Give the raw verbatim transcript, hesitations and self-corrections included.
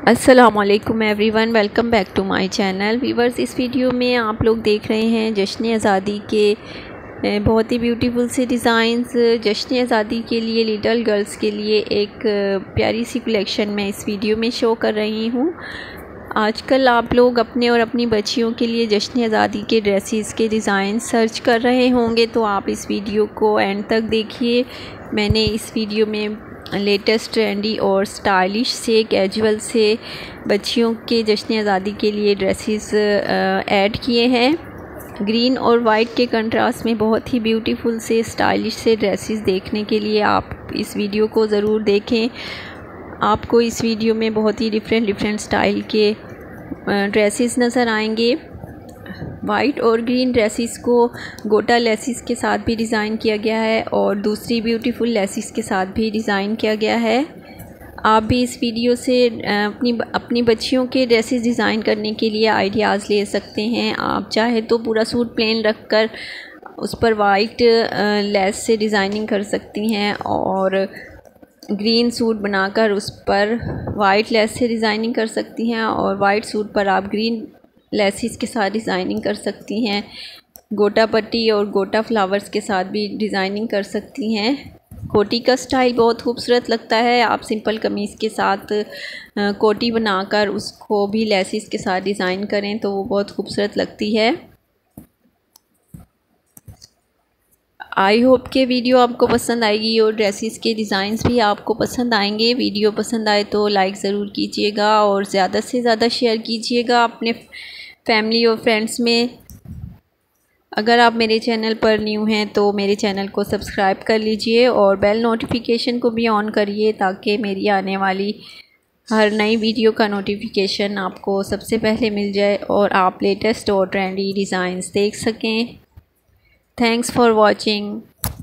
अस्सलामुअलैकुम everyone, welcome back to my channel. Viewers, इस video में आप लोग देख रहे हैं जश्न आज़ादी के बहुत ही ब्यूटीफुल से डिज़ाइंस। जश्न आज़ादी के लिए लिटल गर्ल्स के लिए एक प्यारी सी कलेक्शन मैं इस वीडियो में शो कर रही हूँ। आजकल आप लोग अपने और अपनी बच्चियों के लिए जश्न आज़ादी के ड्रेसेस के डिज़ाइन सर्च कर रहे होंगे, तो आप इस वीडियो को एंड तक देखिए। मैंने इस वीडियो में लेटेस्ट ट्रेंडी और स्टाइलिश से कैजुअल से बच्चियों के जश्न आज़ादी के लिए ड्रेसेस ऐड किए हैं। ग्रीन और वाइट के कंट्रास्ट में बहुत ही ब्यूटीफुल से स्टाइलिश से ड्रेसेस देखने के लिए आप इस वीडियो को ज़रूर देखें। आपको इस वीडियो में बहुत ही डिफरेंट डिफरेंट स्टाइल के ड्रेसेस नज़र आएंगे। वाइट और ग्रीन ड्रेसेस को गोटा लेसिस के साथ भी डिज़ाइन किया गया है और दूसरी ब्यूटीफुल लेसिस के साथ भी डिज़ाइन किया गया है। आप भी इस वीडियो से अपनी अपनी बच्चियों के ड्रेसेस डिज़ाइन करने के लिए आइडियाज़ ले सकते हैं। आप चाहे तो पूरा सूट प्लेन रखकर उस पर वाइट लेस से डिज़ाइनिंग कर सकती हैं और ग्रीन सूट बनाकर उस पर वाइट लेस से डिज़ाइनिंग कर सकती हैं और वाइट सूट पर आप ग्रीन लेसिस के साथ डिज़ाइनिंग कर सकती हैं। गोटा पट्टी और गोटा फ्लावर्स के साथ भी डिज़ाइनिंग कर सकती हैं। कोटी का स्टाइल बहुत खूबसूरत लगता है। आप सिंपल कमीज़ के साथ कोटी बनाकर उसको भी लेसिस के साथ डिज़ाइन करें तो वो बहुत खूबसूरत लगती है। आई होप के वीडियो आपको पसंद आएगी और ड्रेसेस के डिज़ाइंस भी आपको पसंद आएंगे। वीडियो पसंद आए तो लाइक ज़रूर कीजिएगा और ज़्यादा से ज़्यादा शेयर कीजिएगा अपने फैमिली और फ्रेंड्स में। अगर आप मेरे चैनल पर न्यू हैं तो मेरे चैनल को सब्सक्राइब कर लीजिए और बेल नोटिफिकेशन को भी ऑन करिए ताकि मेरी आने वाली हर नई वीडियो का नोटिफिकेशन आपको सबसे पहले मिल जाए और आप लेटेस्ट और ट्रेंडी डिज़ाइंस देख सकें। Thanks for watching.